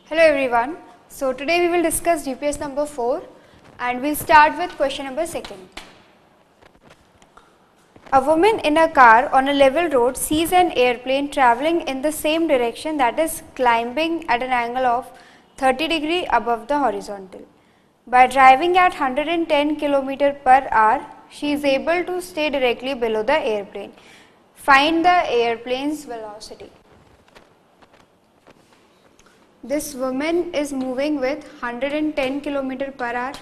Hello everyone. So today we will discuss GPS number 4 and we'll start with question number 2. A woman in a car on a level road sees an airplane traveling in the same direction, that is climbing at an angle of 30 degree above the horizontal. By driving at 110 km per hour, she is able to stay directly below the airplane. Find the airplane's velocity. This woman is moving with 110 km per hour.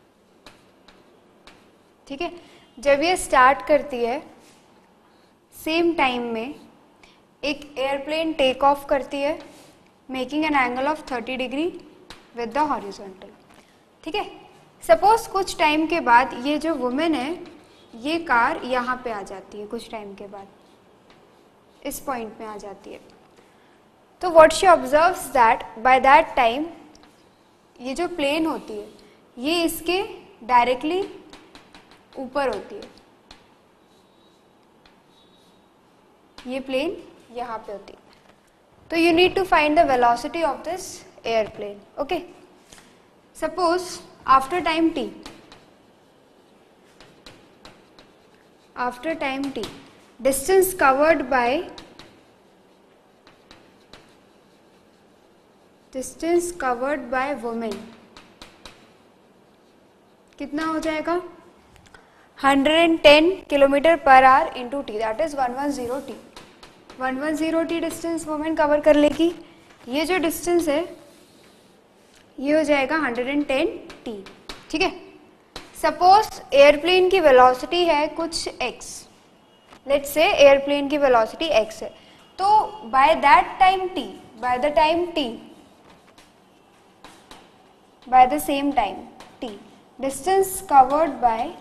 ठीक है, जब ये start करती है same time में एक airplane take off करती है making an angle of 30 degree with the horizontal. ठीक है, सपोज कुछ टाइम के बाद ये जो वुमेन है ये कार यहाँ पे आ जाती है, कुछ टाइम के बाद इस पॉइंट में आ जाती है. तो what she observes that by that time ये जो प्लेन होती है ये इसके डायरेक्टली ऊपर होती है, ये प्लेन यहाँ पे होती है. तो you need to find the velocity of this airplane. Okay, suppose after time t distance covered by women कितना हो जाएगा 110 km per hour into t, that is 110 t. 110 t distance women cover कर लेगी. ये जो डिस्टेंस है ये हो जाएगा 110 t. ठीक है, सपोज एयरप्लेन की वेलोसिटी है कुछ x, लेट्स से एयरप्लेन की वेलोसिटी x है. तो बाय the same time t, distance covered by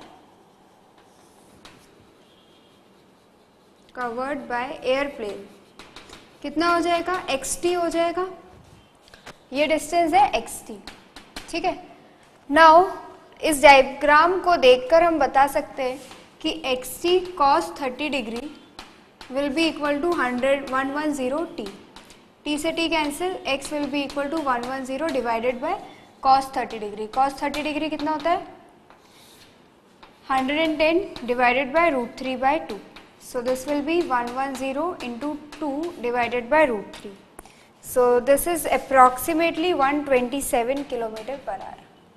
airplane कितना हो जाएगा xt हो जाएगा. ये डिस्टेंस है xt. ठीक है, नाउ इस डायग्राम को देखकर हम बता सकते हैं कि xt cos 30 degree will be equal to 110 t. t से t cancel, x will be equal to 110 divided by cos 30 degree. cos 30 degree कितना होता है 110 divided by √3/2. So this will be 110 into 2 divided by √3. So this is approximately 127 km per hour.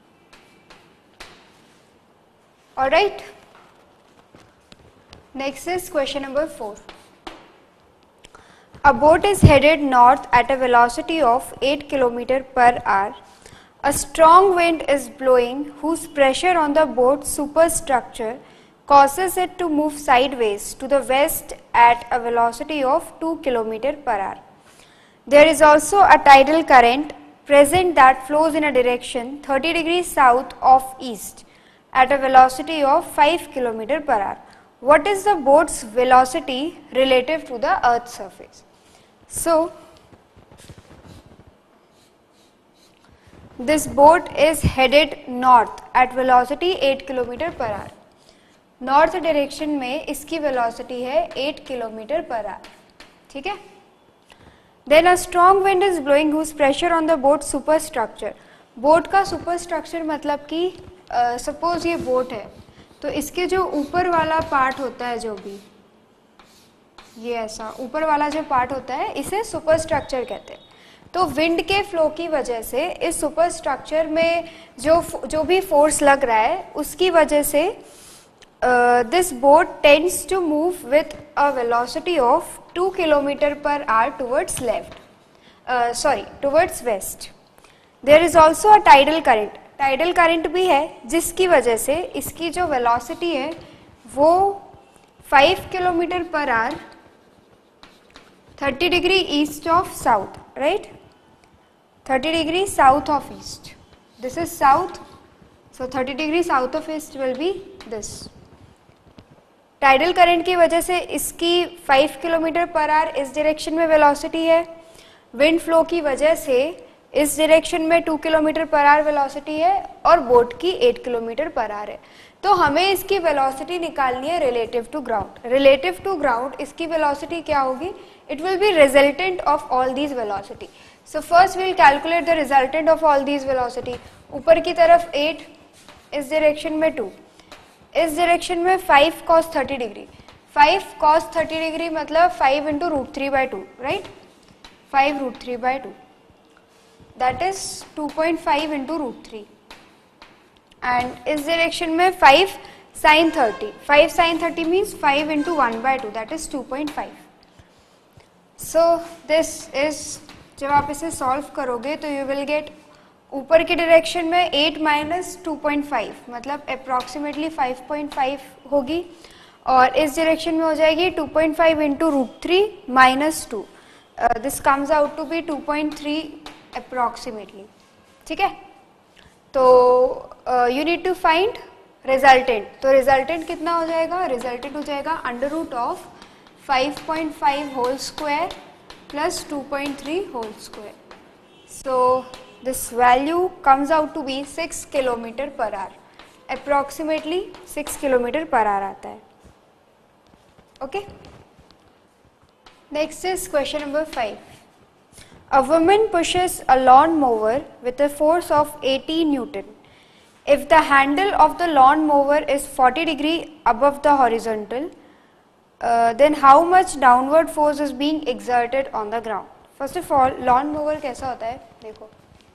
Alright. Next is question number 4. A boat is headed north at a velocity of 8 km per hour. A strong wind is blowing whose pressure on the boat's superstructure causes it to move sideways to the west at a velocity of 2 km per hour. There is also a tidal current present that flows in a direction 30 degrees south of east at a velocity of 5 km per hour. What is the boat's velocity relative to the earth's surface? So, this boat is headed north at velocity 8 km per hour. North direction में इसकी velocity है 8 km पर hour. ठीक है, then a strong wind is blowing whose pressure on the boat superstructure. Boat का superstructure मतलब कि suppose ये बोट है तो इसके जो ऊपर वाला पार्ट होता है, जो भी ये ऐसा ऊपर वाला जो पार्ट होता है इसे सुपरस्ट्रक्चर कहते हैं. तो विंड के फ्लो की वजह से इस सुपरस्ट्रक्चर में जो भी फोर्स लग रहा है उसकी वजह से this boat tends to move with a velocity of 2 km per hour towards towards west. There is also a tidal current. tidal current भी है जिसकी वजह से इसकी जो velocity है वो 5 km per hour 30 degree east of south, right? 30 degree south of east. This is south, so 30 degree south of east will be this. Tidal current की वजह से इसकी 5 km पर आवर इस डायरेक्शन में वेलोसिटी है. Wind flow की वजह से इस डायरेक्शन में 2 km पर आवर वेलोसिटी है और बोट की 8 km पर आवर है. तो हमें इसकी वेलोसिटी निकालनी है relative to ground. Relative to ground इसकी वेलोसिटी क्या होगी? It will be resultant of all these velocity. So first we will calculate the resultant of all these velocity. ऊपर की तरफ 8, इस डायरेक्शन में 2, इस डायरेक्शन में 5 cos 30 डिग्री. 5 cos 30 डिग्री मतलब 5 into √3/2, right? 5 √3/2. That is 2.5 into √3. And इस direction में 5 sin 30. 5 sin 30 means 5 into 1/2. That is 2.5. So this is, जब आप इसे सॉल्व करोगे तो यू विल गेट ऊपर की डायरेक्शन में 8 माइनस 2.5 मतलब अप्रॉक्सीमेटली 5.5 होगी, और इस डायरेक्शन में हो जाएगी 2.5 into √3 minus 2. This comes out to be 2.3 approximately. ठीक है, तो you need to find resultant. तो रिजल्टेंट कितना हो जाएगा? रिजल्टेंट हो जाएगा under root of 5.5 whole square plus 2.3 whole square. So this value comes out to be 6 km per hour. Approximately 6 km per hour आता है. Okay. Next is question number 5. A woman pushes a lawn mower with a force of 80 Newton. If the handle of the lawn mower is 40 degree above the horizontal, then how much downward force is being exerted on the ground? First of all, lawn mower कैसा होता है? देखो,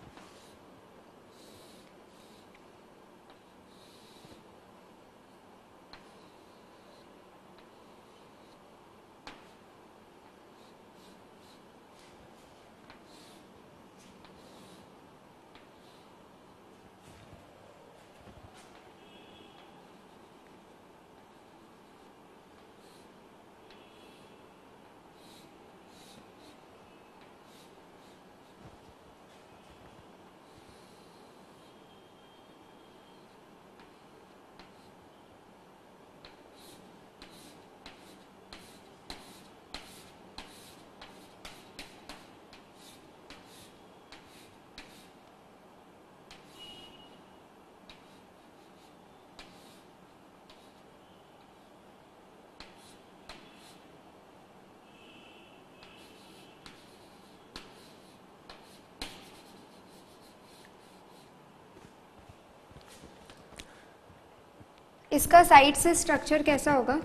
इसका side से structure कैसा होगा?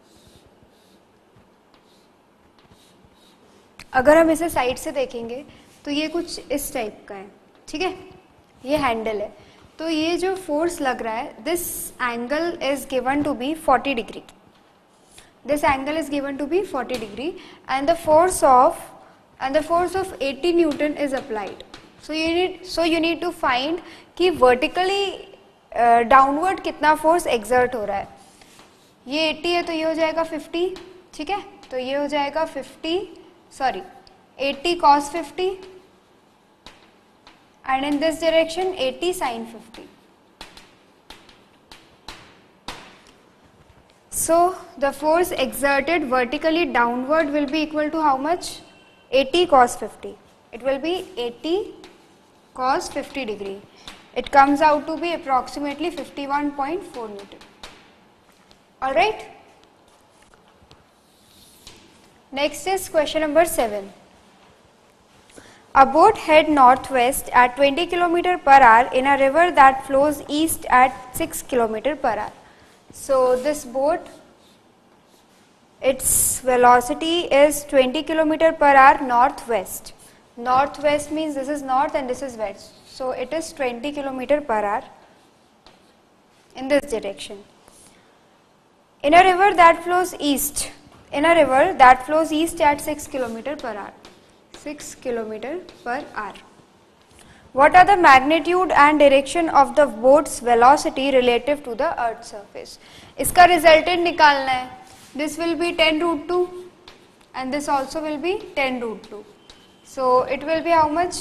अगर हम इसे साइड से देखेंगे तो ये कुछ इस टाइप का है. ठीक है, ये हैंडल है, तो ये जो फोर्स लग रहा है, this angle is given to be 40 degree. This angle is given to be 40 degree and the force of 80 Newton is applied. So you need to find कि vertically डाउनवर्ड कितना फोर्स एक्सर्ट हो रहा है. ये 80 है तो ये हो जाएगा 50. ठीक है, तो ये हो जाएगा 80 cos 50 and in this direction 80 sin 50. So the force exerted vertically downward will be equal to how much? 80 cos 50. It will be 80 cos 50 degree. It comes out to be approximately 51.4 Newton. Alright. Next is question number 7. A boat head northwest at 20 km per hour in a river that flows east at 6 km per hour. So this boat, its velocity is 20 km per hour northwest. Northwest means this is north and this is west. So it is 20 km per hour in this direction. In a river that flows east. In a river that flows east at 6 km per hour. 6 km per hour. What are the magnitude and direction of the boat's velocity relative to the earth's surface? इसका resultant निकालना है. This will be 10√2 and this also will be 10√2. So it will be how much?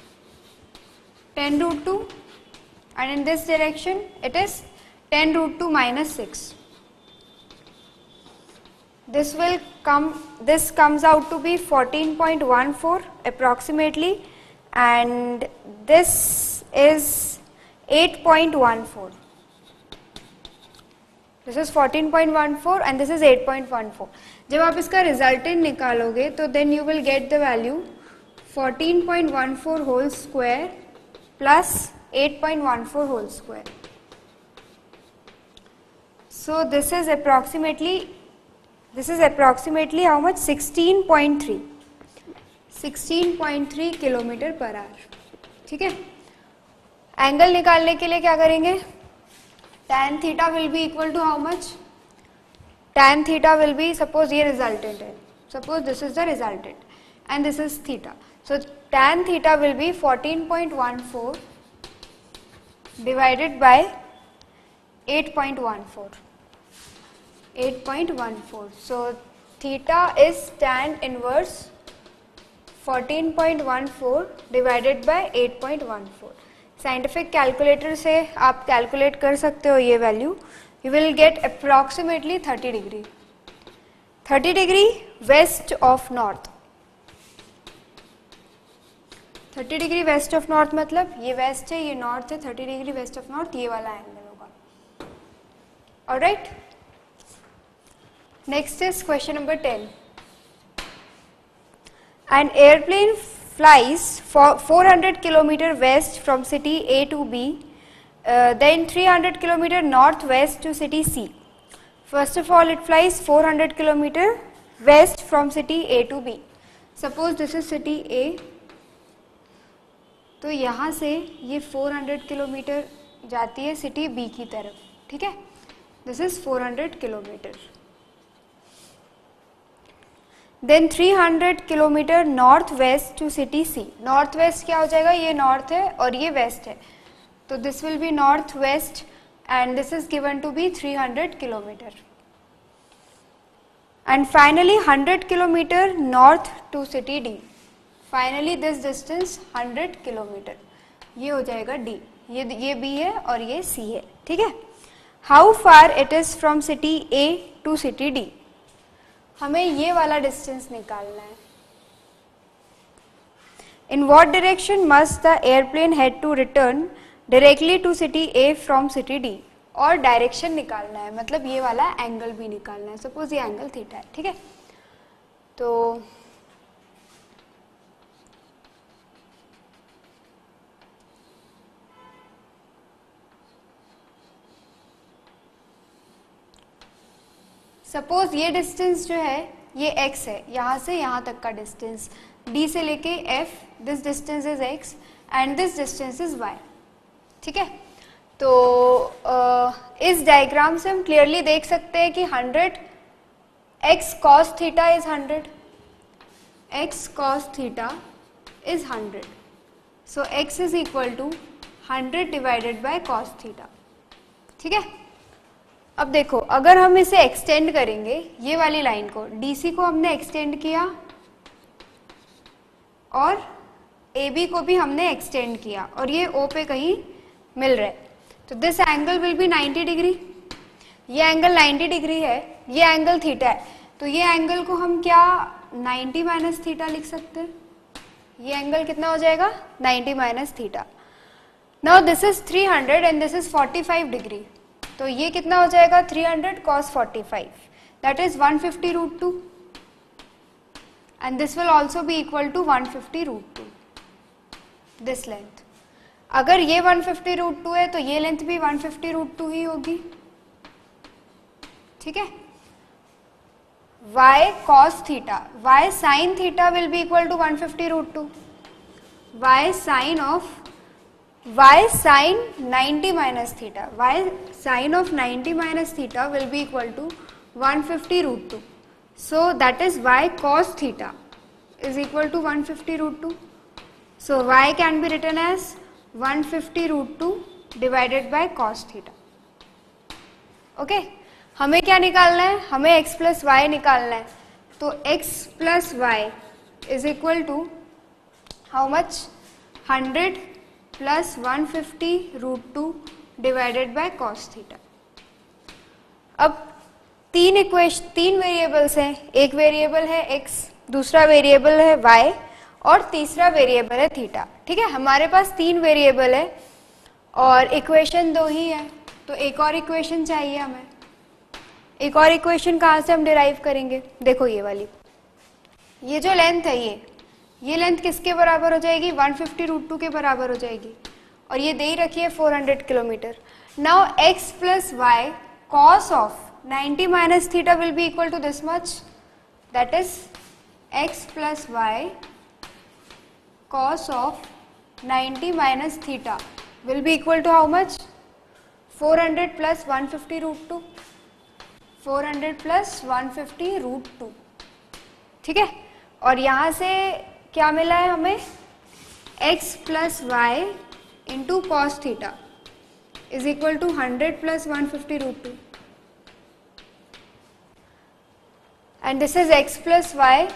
10√2 and in this direction it is 10√2 minus 6. This comes out to be 14.14 approximately and this is 8.14. This is 14.14 and this is 8.14. जब आप इसका resultant निकालोगे तो then you will get the value 14.14 whole square plus 8.14 whole square. So this is approximately how much? 16.3 kilometre per hour. ठीक है. Angle निकालने के लिए क्या करेंगे? tan theta will be equal to how much? tan theta will be, suppose ये resultant है, suppose this is the resultant and this is theta. So tan theta will be 14.14 divided by 8.14. So theta is tan inverse 14.14 divided by 8.14. Scientific calculator से आप calculate कर सकते हो ये value. You will get approximately 30 degree. 30 degree west of north. 30 degree west of north मतलब ये west है, ये नॉर्थ है. 30 डिग्री वेस्ट ऑफ नॉर्थ ये वाला एंगल होगा. Alright. Next is question number 10. An airplane flies for 400 km west from city A to B, then 300 km northwest to city C. First of all, it flies 400 km west from city A to B. Suppose this is city A. तो यहाँ से ये 400 km जाती है city B की तरफ. ठीक है. This is 400 km. Then 300 kilometre north west to city C. North west क्या हो जाएगा? ये नॉर्थ है और ये वेस्ट है, तो this will be north west and this is given to be 300 kilometre. And finally 100 kilometre north to city D. Finally this distance 100 kilometre. ये हो जाएगा डी. ये बी है और ये सी है. ठीक है. How far it is from city A to city D. हमें ये वाला डिस्टेंस निकालना है. In what direction must the airplane had to return directly to city A from city D. और डायरेक्शन निकालना है, मतलब ये वाला एंगल भी निकालना है. सपोज ये एंगल थीटा है. ठीक है. तो सपोज ये डिस्टेंस जो है ये x है, यहाँ से यहाँ तक का डिस्टेंस d से लेके f. This distance is x and this distance is y. ठीक है. तो इस डायग्राम से हम क्लियरली देख सकते हैं कि 100 x cos theta is 100. x cos theta is 100. सो x is equal to 100 divided by cos theta. ठीक है. अब देखो, अगर हम इसे एक्सटेंड करेंगे, ये वाली लाइन को, DC को हमने एक्सटेंड किया और AB को भी हमने एक्सटेंड किया और ये O पे कहीं मिल रहा है, तो this angle will be 90 degree. ये एंगल 90 डिग्री है, ये एंगल थीटा है, तो ये एंगल को हम क्या 90 माइनस थीटा लिख सकते हैं. ये एंगल कितना हो जाएगा? 90 minus theta. Now this is 300 and this is 45 degree. तो ये कितना हो जाएगा? 300 cos 45, that is 150 root 2, and this will also be equal to 150 root 2, this length. अगर ये 150 root 2 है तो ये लेंथ भी 150 root 2 ही होगी. ठीक है. y cos theta, y sin theta will be equal to 150 root 2. y sin 90 minus theta, y sin of 90 minus theta will be equal to 150 root 2. So that is y cos theta is equal to 150 root 2. So y can be written as 150 root 2 divided by cos theta. Okay. हमें क्या निकालना है? हमें x plus y निकालना है. तो x plus y is equal to how much? 100 plus 150 root 2 divided by cos theta. अब तीन वेरिएबल्स हैं. एक वेरिएबल है x, दूसरा वेरिएबल है y और तीसरा वेरिएबल है थीटा. ठीक है. हमारे पास 3 वेरिएबल है और इक्वेशन 2 ही है, तो एक और इक्वेशन चाहिए हमें. एक और इक्वेशन कहाँ से हम डिराइव करेंगे? देखो ये वाली, ये जो लेंथ है ये लेंथ किसके बराबर हो जाएगी, 150√2 के बराबर हो जाएगी, और ये दे ही रखी है 400 kilometre. Now x plus y cos of 90 minus theta will be equal to this much, that is x plus y cos of 90 minus theta will be equal to how much, 400 plus 150√2, 400 plus 150√2, ठीक है। और यहाँ से क्या मिला है हमें, x plus y into cos theta is equal to 100 plus 150√2, and this is x plus y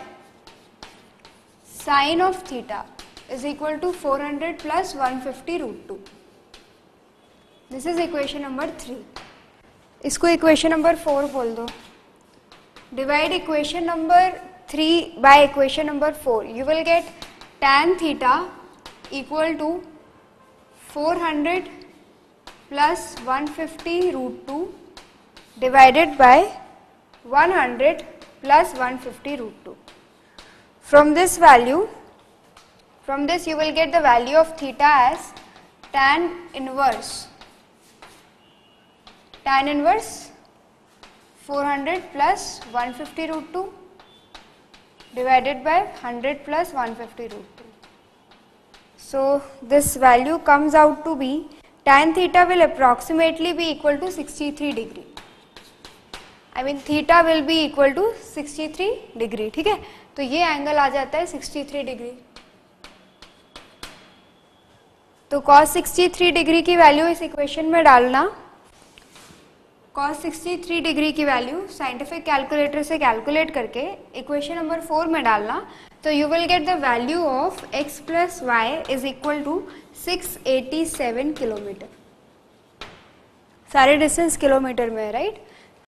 sine of theta is equal to 400 plus 150√2। This is equation number 3। इसको इक्वेशन नंबर 4 बोल दो। Divide equation number 3 by equation number 4, you will get tan theta equal to 400 plus 150√2 divided by 100 plus 150√2. From this you will get the value of theta as tan inverse 400 plus 150√2 divided by 100 plus 150√2. So this value comes out to be, tan theta will approximately be equal to 63 degree. I mean theta will be equal to 63 degree, ठीक है। तो ये angle आ जाता है 63 degree. तो cos 63 degree की value इस equation में डालना, cos 63 डिग्री की वैल्यू साइंटिफिक कैलकुलेटर से कैलकुलेट करके इक्वेशन नंबर 4 में डालना, तो you will get the value of x plus y is equal to 687 kilometre. सारे डिस्टेंस किलोमीटर में है, राइट।